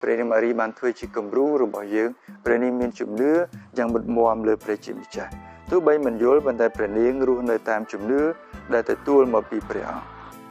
ព្រះនាងម៉ារីបានធ្វើជាគំរូរបស់យើងព្រះនាងមានជំនឿយ៉ាងមុតមមលើព្រះជាម្ចាស់ទោះបីមិនយល់ប៉ុន្តែព្រះនាងរស់នៅតាមជំនឿដែលទទួលមកពីព្រះអង្គ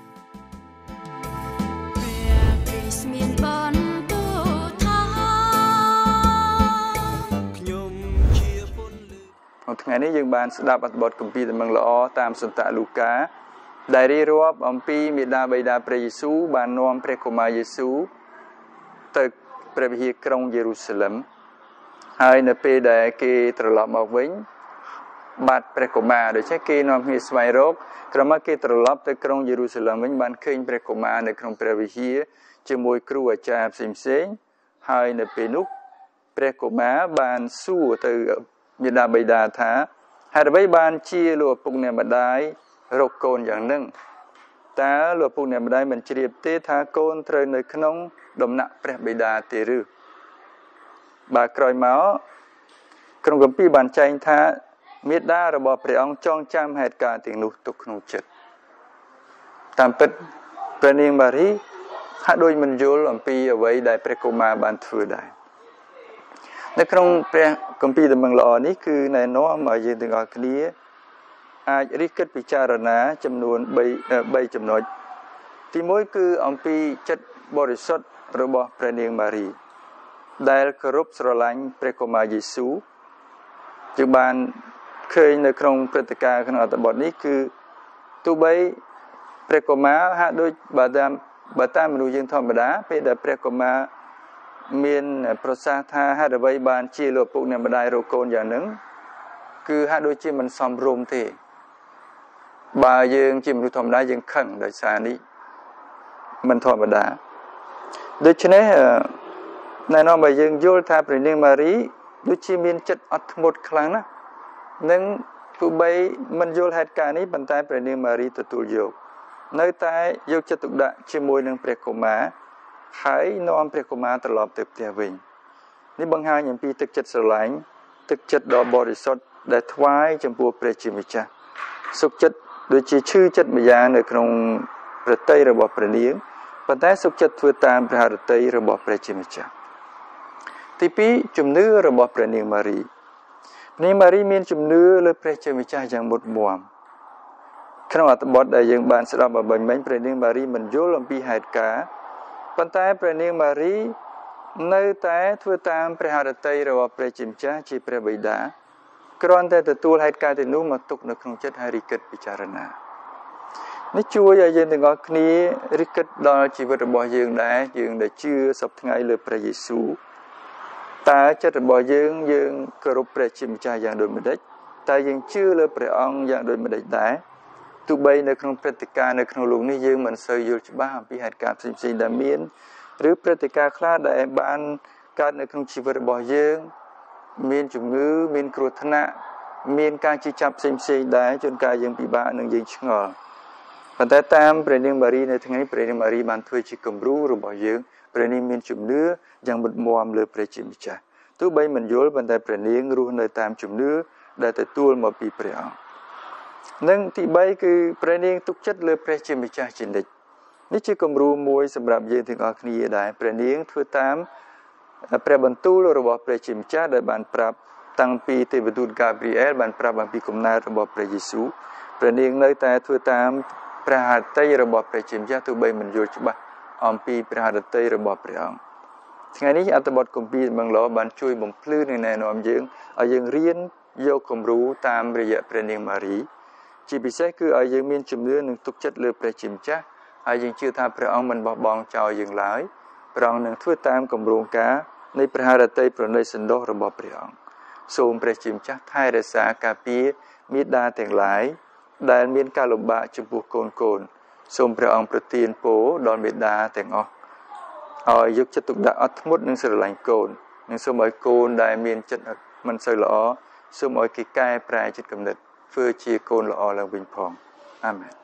ថ្ងៃនេះយើងបានស្ដាប់អត្ថបទគម្ពីរដំណឹងល្អតាមសន្តលូកាដែលរៀបរាប់អំពីមេដាបិតាព្រះយេស៊ូវបាននាំព្រះកុមារយេស៊ូវទៅព្រះវិហារក្រុងយេរូសាឡិមហើយនៅពេលដែលគេត្រឡប់មកវិញបាត់ព្រះកុមារដូច្នេះគេនាំគ្នាស្វែងរកក្រោយមកគេត្រឡប់ទៅក្រុងយេរូសាឡិមវិញបានឃើញព្រះកុមារនៅក្នុងព្រះវិហារជាមួយគ្រូអាចារ្យផ្សេងៗហើយនៅពេលនោះព្រះកុមារបានសួរទៅមេដាបិតាថាហេតុអ្វីបានជាលោកឪពុកអ្នកម្ដាយរកកូនយ៉ាងហ្នឹងតើលោកឪពុកអ្នកម្ដាយមិនជ្រាបទេថាកូនត្រូវនៅក្នុងដំណាក់ព្រះបិតាទេឬបាទក្រោយមកក្នុងគម្ពីរបានចែងថាមេដារបស់ព្រះអង្គចងចាំហេតុការណ៍ទាំងនោះទុកក្នុងចិត្តតាមពិតព្រះនាងម៉ារីហាក់ដូចមិនយល់អំពីអ្វីដែលព្រះកុមារបានធ្វើដែរនៅក្នុងព្រះគម្ពីរដំណឹងល្អនេះគឺណែនាំឲ្យយើងទាំងអស់គ្នាអាចរិះគិតពិចារណាចំនួន3ចំណុចទី1គឺអំពីចិត្តបរិសុទ្ធរបស់ព្រះនាងម៉ារីដែលគោរពស្រឡាញ់ព្រះកុមារយេស៊ូវយើងបានឃើញនៅក្នុងព្រឹត្តិការណ៍ក្នុងអត្ថបទនេះគឺទោះបីព្រះកុមារហាក់ដូចបើតាមមនុស្សយើងធម្មតាពេលដែលព្រះកុមារមានប្រសាសន៍ថាហេតុអ្វីបានជាលោកពុកអ្នកម្ដាយរកកូនយ៉ាងហ្នឹងគឺហាក់ដូចជាមិនសមរម្យទេបើយើងជាមនុស្សធម្មតាយើងខឹងដោយសារនេះមិនធម្មតាដូច្នេះណែនាំឲ្យយើងយល់ថាព្រះនាងម៉ារីដូចជាមានចិត្តអត់ធ្មត់ខ្លាំងណាស់នឹងទោះបីមិនយល់ហេតុការណ៍នេះប៉ុន្តែព្រះនាងម៉ារីទទួលយកនៅតែយកចិត្តទុកដាក់ជាមួយនឹងព្រះកុមារហើយនាំព្រះកុមារត្រឡប់ទៅផ្ទះវិញនេះបង្ហាញអំពីទឹកចិត្តស្រឡាញ់ទឹកចិត្តដ៏បរិសុទ្ធដែលថ្វាយចំពោះព្រះជាម្ចាស់សុខចិត្តដូចជាឈឺចិត្តម្យ៉ាងនៅក្នុងព្រះទ័យរបស់ព្រះនាងប៉ុន្តែសុខចិត្តធ្វើតាមព្រះハរតីរបស់ព្រះជាម្ចាស់ទី2ជំនឿរបស់ព្រះនាងម៉ារីព្រះនាងម៉ារីមានជំនឿលើព្រះជាម្ចាស់យ៉ាងមុតមមក្នុងអត្ថបទដែលយើងបានស្ដាប់មកមិញព្រះនាងម៉ារីមិនយល់អំពីហេតុការណ៍ប៉ុន្តែព្រះនាងម៉ារីនៅតែធ្វើតាមព្រះハរតីរបស់ព្រះជាម្ចាស់ជាព្រះបិតាគ្រាន់តែទទួលហេតុការណ៍ទាំងនោះមកទុកនៅក្នុងចិត្តហើយរិះគិតពិចារណានេះជួយឲ្យយើងទាំងអស់គ្នារិះគិតដល់ជីវិតរបស់យើងដែរយើងដែលជឿសពថ្ងៃលើព្រះយេស៊ូវតើចិត្តរបស់យើងគោរពព្រះជាម្ចាស់យ៉ាងដូចម្តេចតើយើងជឿលើព្រះអង្គយ៉ាងដូចម្តេចដែរទោះបីនៅក្នុងព្រឹត្តិការណ៍នៅក្នុងលោកនេះយើងមិនសូវយល់ច្បាស់អំពីហេតុការណ៍ផ្សេងៗដែលមានឬព្រឹត្តិការណ៍ខ្លះដែលបានកើតនៅក្នុងជីវិតរបស់យើងមានជំងឺមានគ្រោះថ្នាក់មានការជិះចាប់ផ្សេងៗដែរជួនកាលយើងពិបាកនឹងយើងឆ្ងល់ប៉ុន្តែតាមព្រះនាងម៉ារីនៅថ្ងៃនេះព្រះនាងម៉ារីបានធ្វើជាគំរូរបស់យើងព្រះនាងមានជំនឿយ៉ាងមុតមមលើព្រះជាម្ចាស់ទោះបីមិនយល់ប៉ុន្តែព្រះនាងរស់នៅតាមជំនឿដែលទទួលមកពីព្រះអង្គនិងទី3គឺព្រះនាងទុកចិត្តលើព្រះជាម្ចាស់ជានិច្ចនេះជាគំរូមួយសម្រាប់យើងទាំងអស់គ្នាដែរព្រះនាងធ្វើតាមព្រះបន្ទូលរបស់ព្រះជាម្ចាស់ដែលបានប្រាប់តាំងពីទេវទូតហ្គាព្រីអែលបានប្រាប់អំពីកំណើតរបស់ព្រះយេស៊ូវព្រះនាងនៅតែធ្វើតាមព្រះハរតីរបស់ព្រះជាម្ចាស់ទោះបីមិនយល់ច្បាស់អំពីព្រះハរតីរបស់ព្រះអង្គថ្ងៃនេះអត្ថបទគម្ពីរដំណឹងល្អបានជួយបំភ្លឺនិងណែនាំយើងឲ្យយើងរៀនយកគំរូតាមរយៈព្រះនាងម៉ារីជាពិសេសគឺឲ្យយើងមានជំនឿនិងទុកចិត្តលើព្រះជាម្ចាស់ហើយយើងជឿថាព្រះអង្គមិនបោះបង់ចោលយើងឡើយព្រះអង្គនឹងធ្វើតាមគម្រោងការនៃព្រះハរតីប្រណិតសន្តោសរបស់ព្រះអង្គសូមព្រះជាម្ចាស់ថែរក្សាការពារមេដាទាំងឡាយដែលមានការលំបាកចំពោះកូនសូមព្រះអង្គប្រទានពរដល់មេដាទាំងអស់ឲ្យយកចិត្តទុកដាក់អត់ធ្មត់និងស្រឡាញ់កូននិងសូមឲ្យកូនដែលមានចិត្តមិនសូវល្អសូមឲ្យគេកែប្រែចិត្តគំនិតធ្វើជាកូនល្អឡើងវិញផងអាមែន